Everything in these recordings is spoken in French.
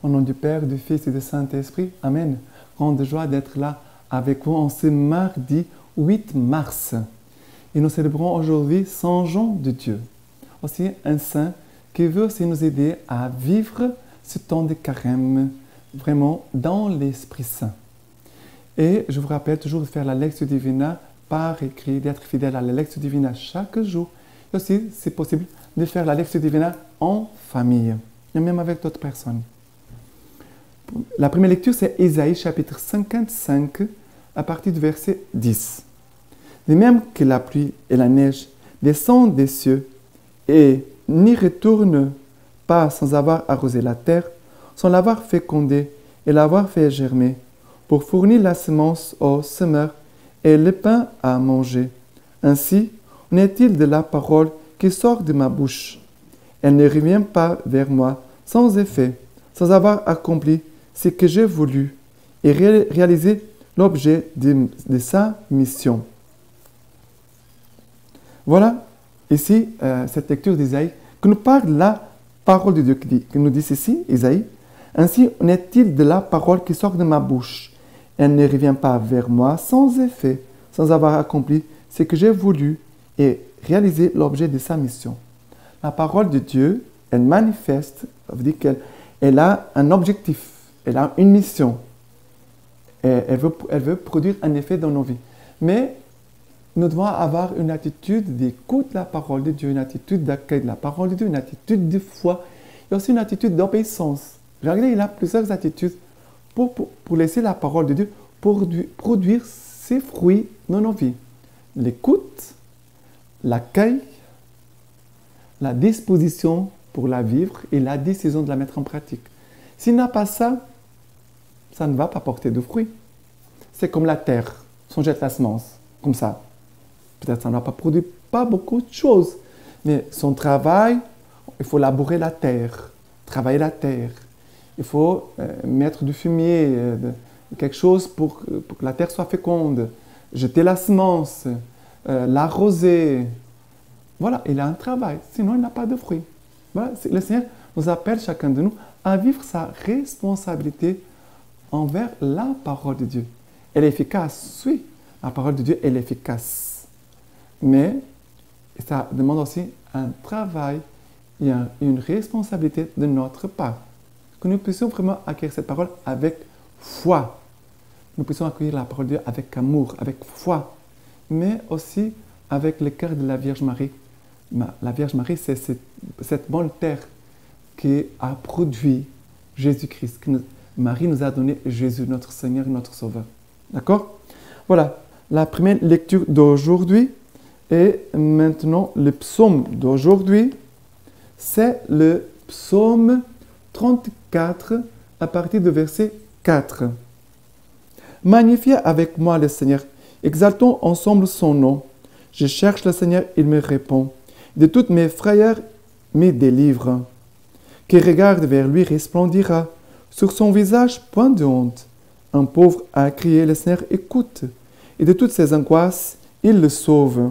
Au nom du Père, du Fils et du Saint-Esprit. Amen. Grande joie d'être là avec vous en ce mardi 8 mars. Et nous célébrons aujourd'hui Saint Jean de Dieu. Aussi un saint qui veut aussi nous aider à vivre ce temps de carême, vraiment dans l'Esprit Saint. Et je vous rappelle toujours de faire la Lectio Divina par écrit, d'être fidèle à la Lectio Divina chaque jour. Et aussi, c'est possible, de faire la Lectio Divina en famille, et même avec d'autres personnes. La première lecture, c'est Ésaïe chapitre 55, à partir du verset 10. De même que la pluie et la neige descendent des cieux et n'y retournent pas sans avoir arrosé la terre, sans l'avoir fécondée et l'avoir fait germer, pour fournir la semence au semeur et le pain à manger. Ainsi, en est-il de la parole qui sort de ma bouche. Elle ne revient pas vers moi sans effet, sans avoir accompli ce que j'ai voulu et réalisé l'objet de sa mission. Voilà ici cette lecture d'Isaïe qui nous parle de la parole de Dieu, qui nous dit ceci, Isaïe. Ainsi en est-il de la parole qui sort de ma bouche. Elle ne revient pas vers moi sans effet, sans avoir accompli ce que j'ai voulu et réalisé l'objet de sa mission. La parole de Dieu, elle manifeste, ça veut dire qu'elle a un objectif, elle a une mission. Et elle veut produire un effet dans nos vies. Mais nous devons avoir une attitude d'écoute de la parole de Dieu, une attitude d'accueil de la parole de Dieu, une attitude de foi et aussi une attitude d'obéissance. Regardez, il a plusieurs attitudes pour laisser la parole de Dieu produire ses fruits dans nos vies. L'écoute, l'accueil, la disposition pour la vivre et la décision de la mettre en pratique. S'il n'a pas ça, ça ne va pas porter de fruits. C'est comme la terre, si on jette la semence, comme ça. Peut-être ça ne va pas produire pas beaucoup de choses, mais son travail, il faut labourer la terre, travailler la terre. Il faut mettre du fumier, quelque chose pour que la terre soit féconde, jeter la semence, l'arroser. Voilà, il a un travail, sinon il n'a pas de fruits. Voilà, le Seigneur nous appelle chacun de nous à vivre sa responsabilité envers la parole de Dieu. Elle est efficace, oui, la parole de Dieu, elle est efficace. Mais ça demande aussi un travail et une responsabilité de notre part. Que nous puissions vraiment accueillir cette parole avec foi. Nous puissions accueillir la parole de Dieu avec amour, avec foi, mais aussi avec le cœur de la Vierge Marie. La Vierge Marie, c'est cette bonne terre qui a produit Jésus-Christ. Marie nous a donné Jésus, notre Seigneur et notre Sauveur. D'accord? Voilà, la première lecture d'aujourd'hui. Et maintenant, le psaume d'aujourd'hui, c'est le psaume 34 à partir du verset 4. Magnifiez avec moi le Seigneur, exaltons ensemble son nom. Je cherche le Seigneur, il me répond. De toutes mes frayeurs, me délivre. Qui regarde vers lui resplendira. Sur son visage, point de honte. Un pauvre a crié, le Seigneur écoute. Et de toutes ses angoisses, il le sauve.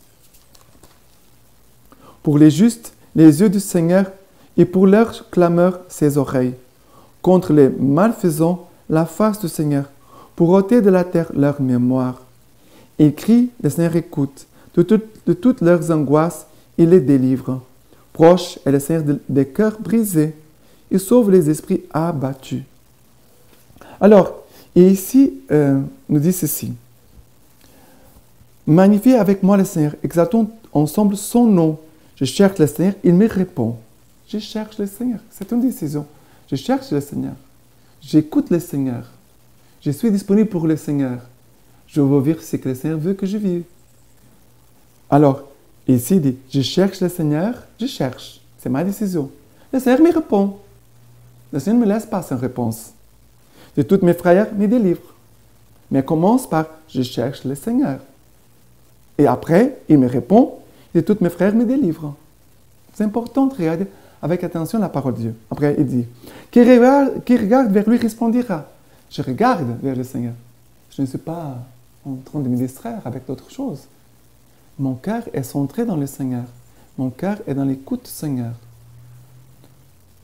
Pour les justes, les yeux du Seigneur, et pour leur clameur, ses oreilles. Contre les malfaisants, la face du Seigneur, pour ôter de la terre leur mémoire. Ils crient, le Seigneur écoute. De toutes leurs angoisses, il les délivre. Proche est le Seigneur des cœurs brisés. Il sauve les esprits abattus. Alors, et ici, nous dit ceci. Magnifiez avec moi le Seigneur, exaltons ensemble son nom. Je cherche le Seigneur, il me répond. Je cherche le Seigneur, c'est une décision. Je cherche le Seigneur. J'écoute le Seigneur. Je suis disponible pour le Seigneur. Je veux vivre ce que le Seigneur veut que je vive. Alors, ici il dit, je cherche le Seigneur, je cherche. C'est ma décision. Le Seigneur me répond. Le Seigneur ne me laisse pas sans réponse. De toutes mes frayeurs, me délivre. Mais commence par, je cherche le Seigneur. Et après, il me répond, de toutes mes frères me délivrent. C'est important de regarder avec attention la parole de Dieu. Après, il dit, qui regarde vers lui resplendira. Je regarde vers le Seigneur. Je ne suis pas en train de me distraire avec d'autres choses. Mon cœur est centré dans le Seigneur. Mon cœur est dans l'écoute du Seigneur.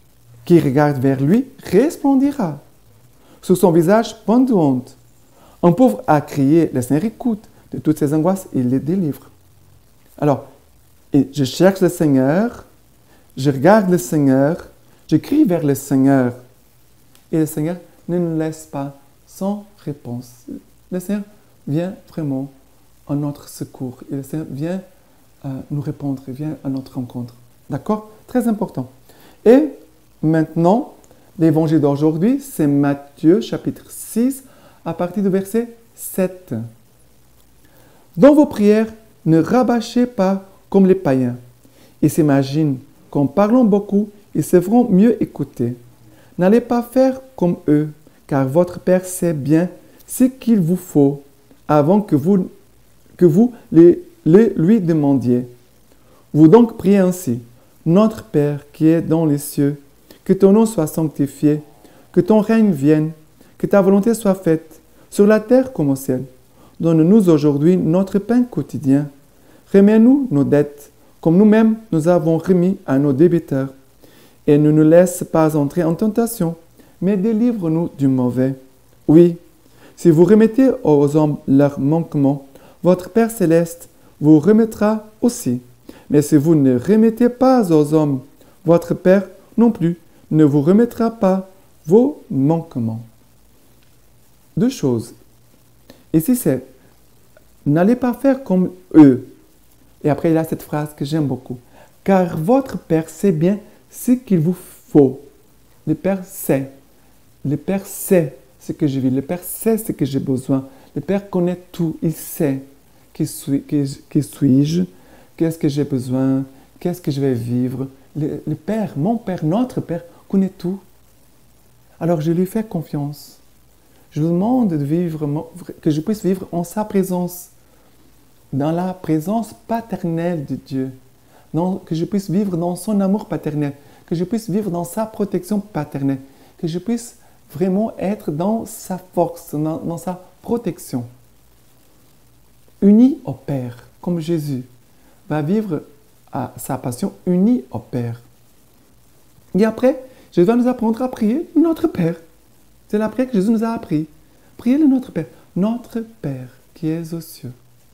qui regarde vers lui resplendira. Sur son visage, point de honte. Un pauvre a crié, le Seigneur écoute. De toutes ses angoisses, il les délivre. Alors, je cherche le Seigneur, je regarde le Seigneur, je crie vers le Seigneur. Et le Seigneur ne nous laisse pas sans réponse. Le Seigneur vient vraiment à notre secours. Et le Seigneur vient nous répondre, vient à notre rencontre. D'accord? Très important. Et maintenant, l'évangile d'aujourd'hui, c'est Matthieu chapitre 6, à partir du verset 7. Dans vos prières, ne rabâchez pas comme les païens. Ils s'imaginent qu'en parlant beaucoup, ils se feront mieux écouter. N'allez pas faire comme eux, car votre Père sait bien ce qu'il vous faut avant que vous lui demandiez. Vous donc priez ainsi. Notre Père qui est dans les cieux, que ton nom soit sanctifié, que ton règne vienne, que ta volonté soit faite, sur la terre comme au ciel. Donne-nous aujourd'hui notre pain quotidien. Remets-nous nos dettes, comme nous-mêmes nous avons remis à nos débiteurs. Et ne nous laisse pas entrer en tentation, mais délivre-nous du mauvais. Oui, si vous remettez aux hommes leurs manquements, votre Père céleste vous remettra aussi. Mais si vous ne remettez pas aux hommes, votre Père non plus ne vous remettra pas vos manquements. Deux choses. Ici, c'est « N'allez pas faire comme eux ». Et après, il y a cette phrase que j'aime beaucoup. « Car votre Père sait bien ce qu'il vous faut. » Le Père sait. Le Père sait ce que je vis. Le Père sait ce que j'ai besoin. Le Père connaît tout. Il sait qui suis-je, qu'est-ce que j'ai besoin, qu'est-ce que je vais vivre. Le Père, mon Père, notre Père, connaît tout. Alors je lui fais confiance. Je lui demande de vivre, que je puisse vivre en sa présence, dans la présence paternelle de Dieu, que je puisse vivre dans son amour paternel, que je puisse vivre dans sa protection paternelle, que je puisse vraiment être dans sa force, dans sa protection. Uni au Père, comme Jésus va vivre à sa passion unie au Père. Et après, Jésus va nous apprendre à prier notre Père. C'est la prière que Jésus nous a appris. Priez le notre Père. Notre Père qui est aux cieux.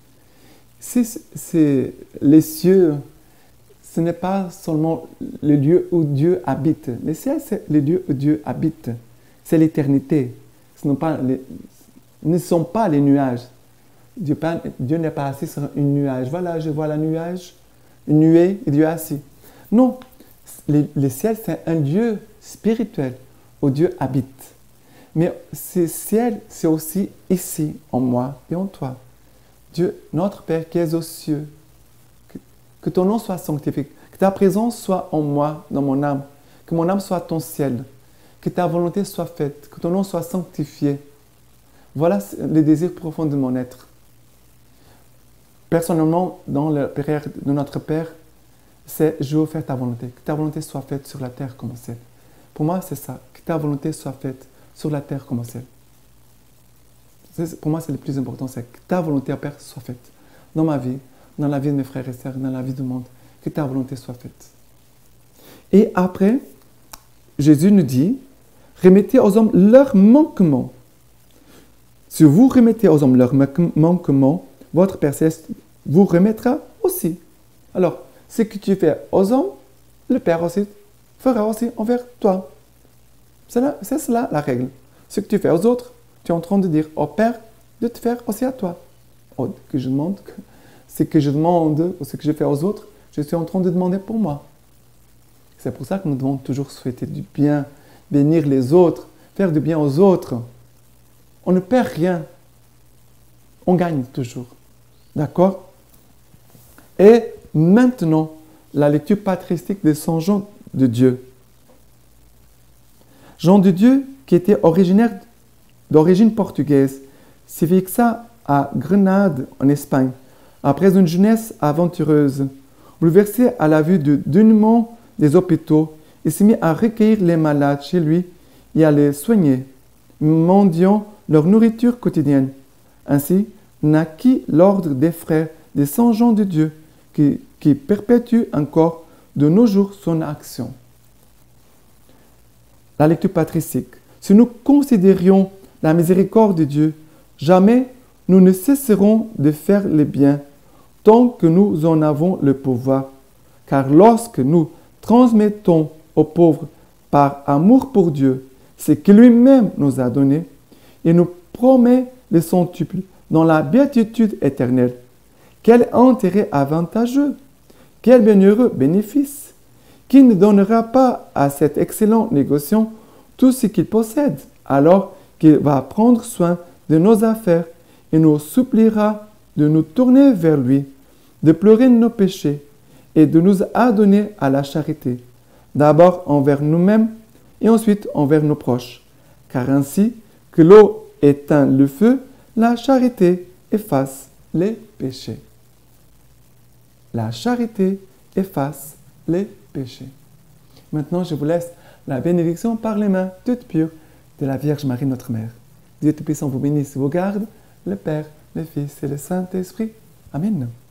C'est les cieux, ce n'est pas seulement le lieu où Dieu habite. Les cieux, c'est le lieu où Dieu habite. C'est l'éternité. Ce ne sont pas les nuages. Dieu n'est pas assis sur un nuage. Voilà, je vois le nuage, une nuée, et Dieu est assis. Non, le ciel, c'est un lieu spirituel où Dieu habite. Mais ce ciel, c'est aussi ici, en moi et en toi. Dieu, notre Père qui est aux cieux, que ton nom soit sanctifié, que ta présence soit en moi, dans mon âme, que mon âme soit ton ciel, que ta volonté soit faite, que ton nom soit sanctifié. Voilà le désir profond de mon être. Personnellement, dans la prière de notre Père, c'est « Je veux faire ta volonté », que ta volonté soit faite sur la terre comme au ciel. Pour moi, c'est ça, que ta volonté soit faite sur la terre comme au ciel. Pour moi, c'est le plus important, c'est que ta volonté, Père, soit faite dans ma vie, dans la vie de mes frères et sœurs, dans la vie du monde, que ta volonté soit faite. Et après, Jésus nous dit, remettez aux hommes leurs manquements. Si vous remettez aux hommes leurs manquements, votre Père céleste vous remettra aussi. Alors, ce que tu fais aux hommes, le Père aussi fera aussi envers toi. C'est cela la règle. Ce que tu fais aux autres, tu es en train de dire au Père de te faire aussi à toi. Ce que je demande ou ce que je fais aux autres, je suis en train de demander pour moi. C'est pour ça que nous devons toujours souhaiter du bien, bénir les autres, faire du bien aux autres. On ne perd rien. On gagne toujours. D'accord? Et maintenant, la lecture patristique de Saint Jean de Dieu. Jean de Dieu, qui était originaire d'origine portugaise, s'est fixé à Grenade, en Espagne, après une jeunesse aventureuse. Bouleversé à la vue du dénuement des hôpitaux, il s'est mis à recueillir les malades chez lui et à les soigner, mendiant leur nourriture quotidienne. Ainsi naquit l'ordre des frères des saints gens de Dieu, qui perpétue encore de nos jours son action. la lecture patristique. Si nous considérions la miséricorde de Dieu, jamais nous ne cesserons de faire le bien tant que nous en avons le pouvoir. Car lorsque nous transmettons aux pauvres par amour pour Dieu ce que lui-même nous a donné, il nous promet le centuple dans la béatitude éternelle. Quel intérêt avantageux, quel bienheureux bénéfice! Qui ne donnera pas à cet excellent négociant tout ce qu'il possède, alors qu'il va prendre soin de nos affaires et nous suppliera de nous tourner vers lui, de pleurer nos péchés et de nous adonner à la charité, d'abord envers nous-mêmes et ensuite envers nos proches. Car ainsi que l'eau éteint le feu, la charité efface les péchés. La charité efface les péchés. Maintenant, je vous laisse la bénédiction par les mains toutes pures de la Vierge Marie, notre Mère. Dieu Tout-Puissant vous bénisse et vous garde, le Père, le Fils et le Saint-Esprit. Amen.